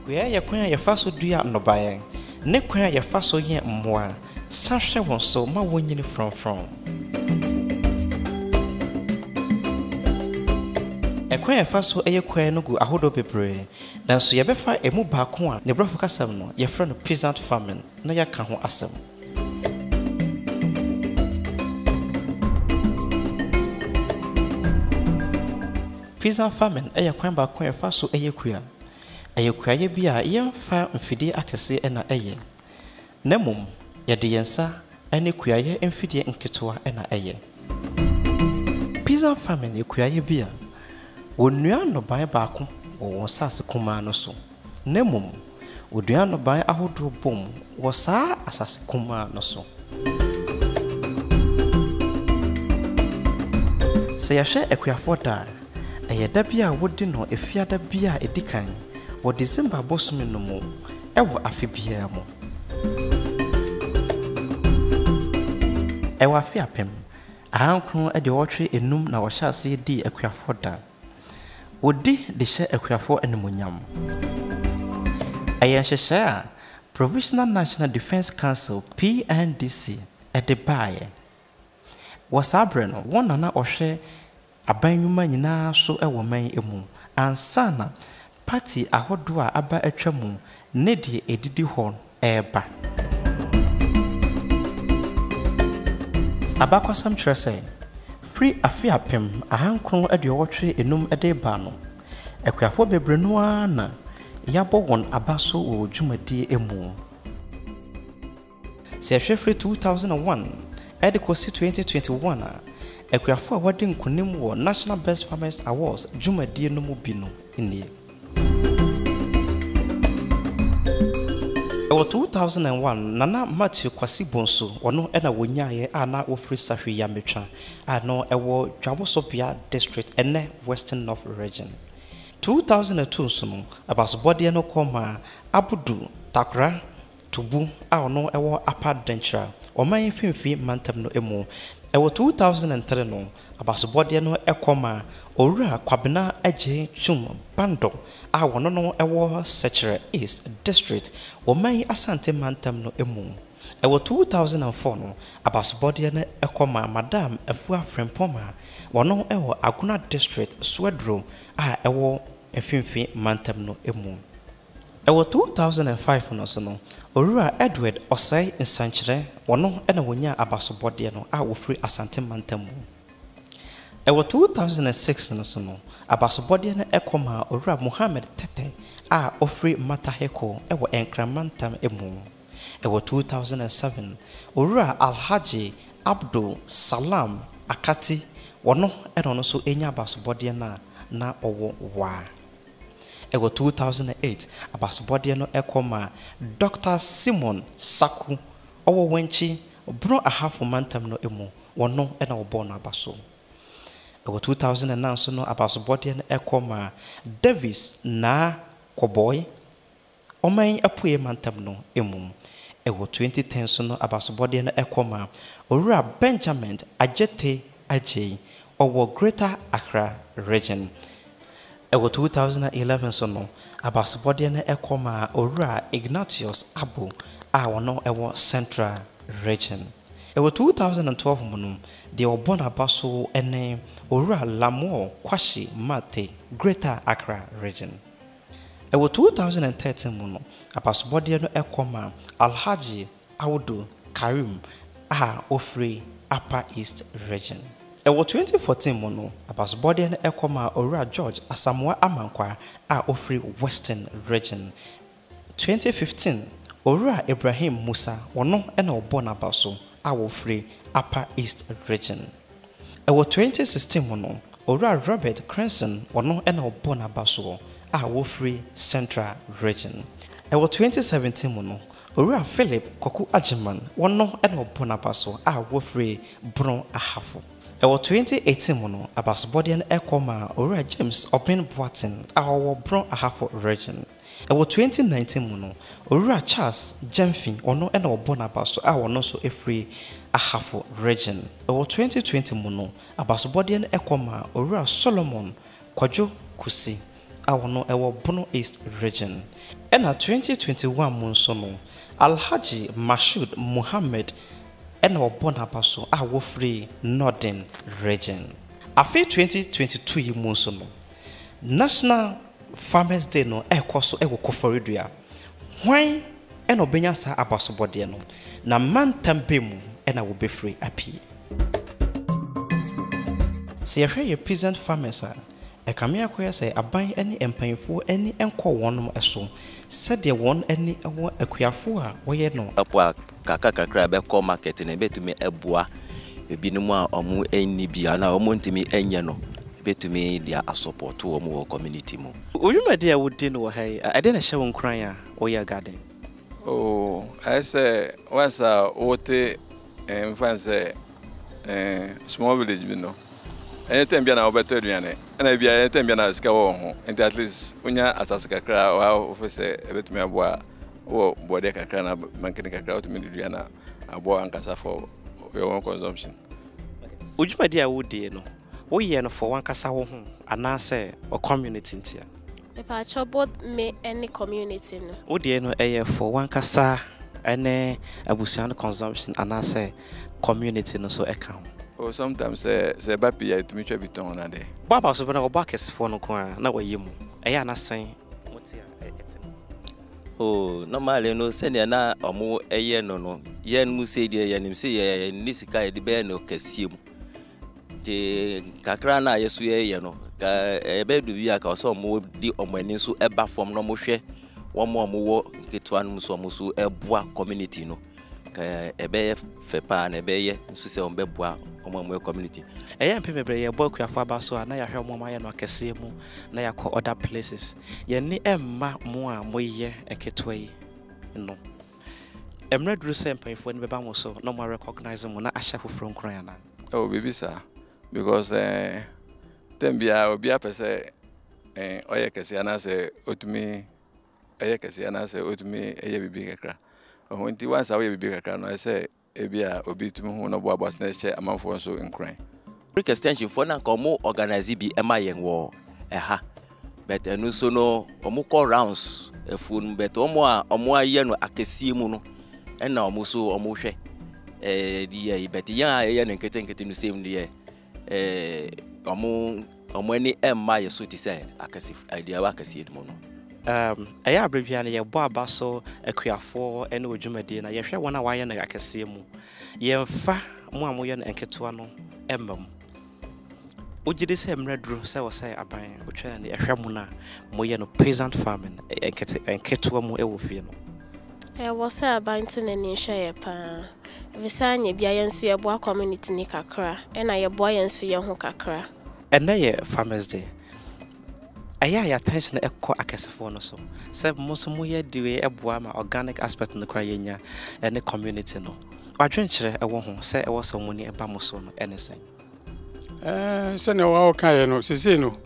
Where ya kwan ya faso dua no baye ne kwan ya faso ye mmoa sahwe won so ma wonyini from ekwan ya faso eye kwan no gu ahodo bebre nanso ye befa emu baako a ne brofo kasam no ye frɛ no peasant farming na ya ka ho asem peasant farming eye kwan baako ya faso eye kua ayekuaye bia yemfa mfidie akese ena eye namum yede yensa ene kuaye mfidie nketoa ena eye Peasant farming yekuaye bia wonua no ban baako wo sase kuma no so namum wodua no ban ahodo bom wo saa asase kuma no so se yahwe ekuafo da ayeda bia wodi no efiada bia edikan wo December bosumi no mu ewo afibia mu ewo afi apem ahankron ede wotwe enum na wo hyase di akuafo da wodi de hye akuafo animonyam ayenhyehye a Provisional National Defense Council PNDC ede baaye wo sabre no wona na ohwe abanyuma nyina so ewo man emu ansana party ahodo a aba atwamu ne de edidi ho eba abakwasam trese free afia pem ahankron ade wotwe enum ede ba no ekuafo bebrenu ana yabo won abaso wo dwumadi emu se free 2001 ede kosi 2021 ekuafo a wode nkunim wo National Best Farmers Awards dwumadi no mu bi no nie Ewo 2001 nana Matthew Kwasi Bonso ono ena wonyaye ana ofri sahwe ya metwa ano ewo Dwabosobia district ene Western North region 2002 so no abasobode no koma Abudu Takra Tubu a ono ewo Upper Dentra oman fimfi mantam no emu ewo 2003 no abasobode no ekoma Owura Kwabena Eje Chum Bando a wono no ewo Sechere East District woman asante mantam no emu ewo 2004 no abasobode no ekoma Madam Efua Frempoma wono ewo Aguna District Swedro a ewo efimfi mantam no emu ewo 2005 no so no Owura Edward Osei Nsanchere wono ena wonya abasobode no a wofri asante mantam Ewo 2006 no so no abasobode na ekoma Owura Muhammad Tete a ofri Mataheko ewo Enkramantam emu ewo 2007 Owura Alhaji Abdul Salam Akati wono eno no so enya abasobode na owo wa ewo 2008 abasobode no ekoma Dr. Simon Saku owo wenchi bro ahafu mantam no emu wono ena obo na abaso Ewo 2009 so no abasobode na ekoma Davis na Koboy oman apuye mantam no emu ewo 2010 so no abasobode na ekoma Owura Benjamin Ajete Ajay owo Greater Accra region ewo 2011 so no abasobode na ekoma Owura Ignatius Abu a wono ewo Central region Ewo 2012 muno de obona baso ene Owura Lamo Kwashi Mate Greater Accra region Ewo 2013 muno abasobode no ekoma Alhaji Audu Karim a ofri Upper East region Ewo 2014 muno abasobode no ekoma Owura George Asamoah Amankwa a ofri Western region 2015 Owura Ibrahim Musa wono ena obona baso our free Upper East region. Ewo 2016 mono Owura Robert Crenson wono ena obona baso our free Central region. Ewo 2017 mono Owura Philip Koku Ajiman wono ena obona baso our free Bron Ahafo. Ewo 2018 mono abasobode na ekoma Owura James Open Boatin our Bron Ahafo region. Ewo 2019 muno Owura Charles Jemfin ono ena obona baso a wono so efri Ahafo region. Ewo 2020 muno abasobode na ekoma Owura Solomon Kwajo Kusi our no ewo Bono East region. And 2021 monsono, Alhaji Mashood Muhammad and our Bonapaso our free Northern region. After 2022 monsono, National Farmers Day no ekoso ewo koforidua. Why and obenya sa abasobode no na man tampemu and I will be free api. See a peasant farmers are a camea queer say a buy any empire any enco one so said the one any a queer for where no upwa kaka crab call market and a bit to me a bois a binuma or mu any biana or montimi enyano bet to me their support to a more community mo. Would you my dear would dinner hey I didn't show on crying or your garden. Oh, I say once Ote and fancy small village, you know. Anytime you're now better than and I be anytime you're not scour, and at least when you're as a crowd, or officer, a bit me a boy, or Bodeka can mechanical crowd to Mediana, a boy and casa for your own consumption. Would you, my dear, would dear no? We are for one casa home, and I say, or community here. If I troubled me any community, no. Would you know a for one casa and a busian consumption, and I say community no so account. Or sometimes say Bappy to meet a bit on a day. Baba so when our back is for no corner, now you mo. I am not saying what's here. Oh, normally no send na or more a year no. Yen Musa dear and him say Nisica the bear no casim. The Kakrana, yes, we no. A bed we are also more deep on my name so ever from no more share. One more get one muso a bois community no. A bear fepa and a bear so say on bebois on my community. I am pay a book of Fabaso and I have more my no casimo, na call other places. Ye ni emma more year a ketway. No. I'm not recent pay for the Bamoso, no more recognizing when I shall from Crayana. Oh, baby, sir, because then be a person, Oya Cassiana say, Otumi, Oya Cassiana say, Otumi, a big crack. When he was away, big crack, I say, Ebia, Obi to me, no boy was next year among for so in crime. Brick extension for na como organize be MIN war, but no so no, or rounds, a phone, but or more yen or akesimuno, and now muso or moshe. The but yan and getting the same year. Many my so to say, I can see idea I can see it mono. I have Briviana, your barba so a queer for and with Jumadina. You share 1 hour and I can see mu. Ye fa Muamoyan and Ketuano, Embum. Would you say red roof, say, or say, a buying, which and a Ramuna, Moyano peasant farming, and Ketuamo Elfino. I was a banton and in share pa. Visanya Biansu, your boy community Nikakra, and I a boy and so young Hokakra. And now, Farmers Day. I hear attention a co acasphone so. Save most more do a boama organic aspect in the Crayena and the community no. I drink a woman say I was some money a bamoson anything. Send our Kayano, Sisino.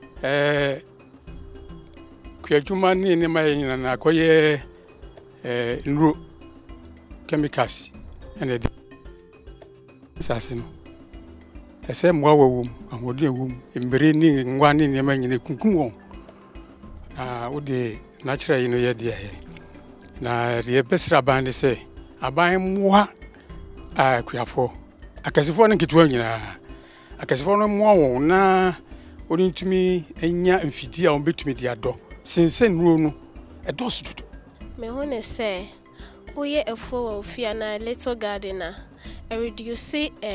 Quajumani in my and acquire in chemicals and a assassin. A same wow womb and would womb in breeding one in the man in a kunkum. Would the natural in your dear. Now the best rabbi say, I buy more. I queer for a Cassiphone get one. A Cassiphone more na owing to me and ya and fitia on bit me the door. Since send room a dose to do. Me hone say, we a fool of Fiana, little gardener. I reduce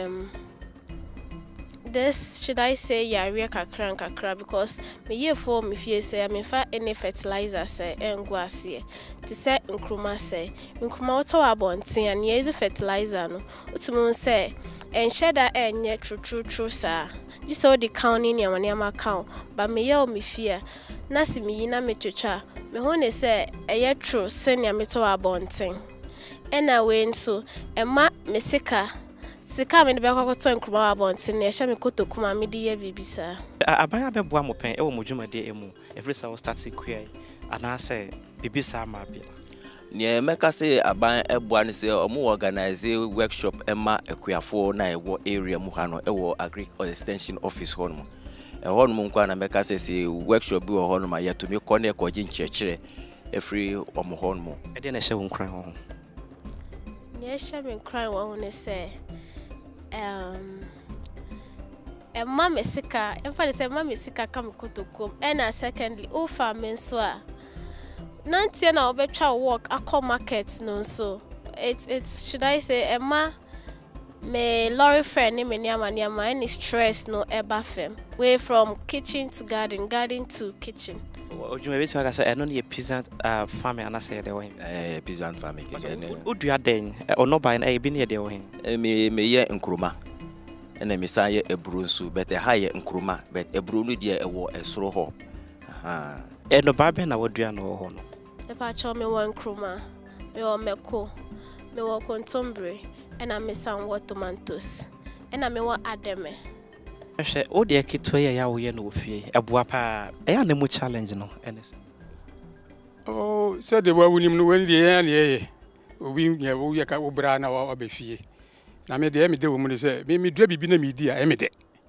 this should I say Yaria Kakra because me year for me fear say I mean fa any fertilizer say and guasie to say Nkrumah say Nkrumah to abontin and years fertilizer no utumun say and sheda and yet true sir just all the counting ya wanyama count but me ye me fear nasi me yina me chucha me hone say a yet true senior me to abontin and I went so and ma me sika Sika me beko to Nkrumah abontin na ehia me kotokuma me de ya bibisa abaya beboa mo pen e wo modwuma de emu every say we start query and I say bibisa ma bia ne meka say aban eboa ne say omo organize workshop ema ekuafo na ewo area mu ha no ewo agri extension office ho no honum kwa na meka say workshop bi wo honum ya to me kɔ na ekɔgye nkyerɛkyerɛ every omo honum e de na hye wo nkran ho ne hye me nkran wo ne say Mama Sika, if I say Mammy Sika come kotokom, and secondly, oh farming so. Nanti na obetra work akọ market no so. It's should I say Emma me lorry friend ni me niama any stress no eba fem. Way from kitchen to garden, garden to kitchen. Ojuma be so say eno na peasant farm ana say de wo hin. Peasant farm ke ne. Odua den ono ban e bi ne de wo hin. Me ye nkruma. And me say ebru nso but ha ye nkruma but ebru no de ewo esoro ho aha e no ba be na wodua no ho no e pa cho me one nkruma me o meko me wo kontombre and I me san wo tomatoes and I me wo ademe ehwe o de kito ye ya wo ye no ofie ebua pa e ya na mu challenge no enes oh said the wonim no when the ye obi nya wo ye ka wo bra na wo ba fie na me de wo mu se me dua bibi na me di a me de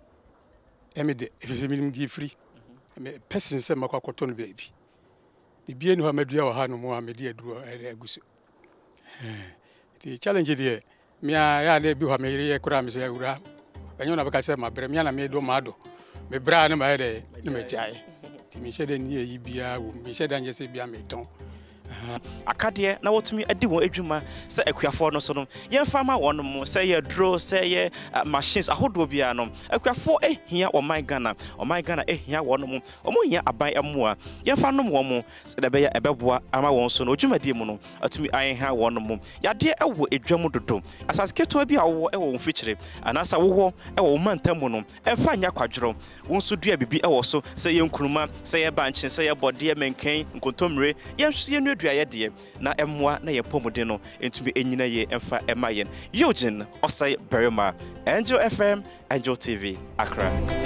efise me di free me person se makwakoto no baby bibie no ha madua wa ha no mo a me di aduro aguso the challenge de me ya na bi ho me ye kura me se awura enyo na baka se ma bre me na me do ma do me bra na ma de na me chai ti me she de ni yi bia wo me she da nye se bia me ton akade na wotumi adi won adwuma se akuafo no so no yemfa ma won mo se ye dro se ye machines ahodo bia no akuafo ehia oman Ghana ehia won mo omo hia aban emoa yemfa no mo se de be ya ebeboa ama won so no adwumadi mu no atumi ayenha won mo yade ewo adwam dodo asasketo bia wo ewo won fikyire anasa wo ewo mantamu no emfa nya kwadworo won so dua bibi ewo so se ye nkuruma se ye banche se ye bode menken nkontomre ye no dua ye de na emmoa na ye pomode no entumi enyina ye emfa emayen Eugene Osei Berimah Angel FM Angel TV Accra.